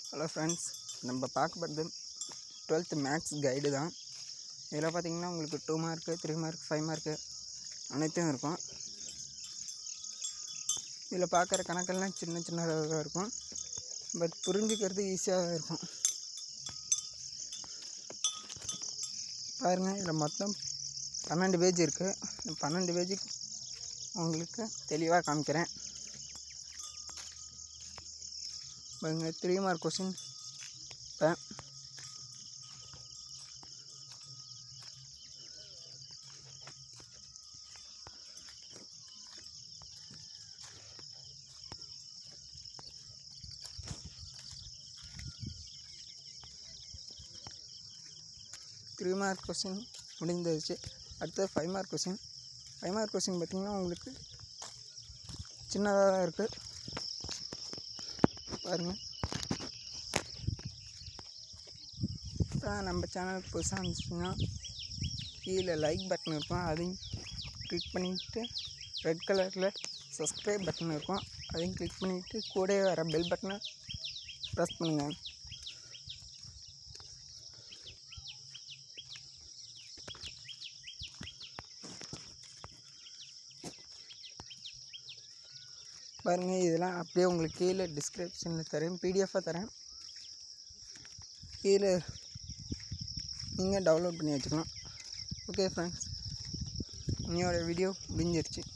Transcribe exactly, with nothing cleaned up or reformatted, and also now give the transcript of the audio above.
Hello friends, நம்ம பார்க்க போகிறது டுவெல்த்து மேக்ஸ் கைடு தான். இதில் பார்த்திங்கன்னா உங்களுக்கு two mark three mark five mark அனைத்தும் இருக்கும். இதில் பார்க்குற கணக்கெல்லாம் சின்ன சின்னதாக இருக்கும், பட் புரிஞ்சுக்கிறது ஈஸியாக இருக்கும். பாருங்கள், இதில் மொத்தம் பன்னெண்டு பேஜ் இருக்குது. பன்னெண்டு பேஜுக்கு உங்களுக்கு தெளிவாக காமிக்கிறேன். பாருங்க, த்ரீ மார்க் கொஸ்டின். இப்போ த்ரீ மார்க் கொஸ்டின் முடிந்துச்சு. அடுத்தது five mark question. Five mark question பார்த்திங்கன்னா உங்களுக்கு சின்னதாக தான் இருக்குது. பாருங்கள், இப்போ நம்ம சேனலுக்கு புதுசாக இருந்துச்சுன்னா கீழே லைக் பட்டன் இருக்கும், அதையும் கிளிக் பண்ணிவிட்டு ரெட் கலரில் சப்ஸ்கிரைப் பட்டன் இருக்கும், அதையும் கிளிக் பண்ணிவிட்டு கூடவே வர பெல் பட்டனை ப்ரெஸ் பண்ணுங்கள். பாருங்கள், இதெல்லாம் அப்படியே உங்களுக்கு கீழே டிஸ்கிரிப்ஷனில் தரேன், பிடிஎஃபாக தரேன். கீழே நீங்கள் டவுன்லோட் பண்ணி வச்சுக்கலாம். ஓகே ஃப்ரெண்ட்ஸ், இன்னையோட வீடியோ முடிஞ்சிருச்சு.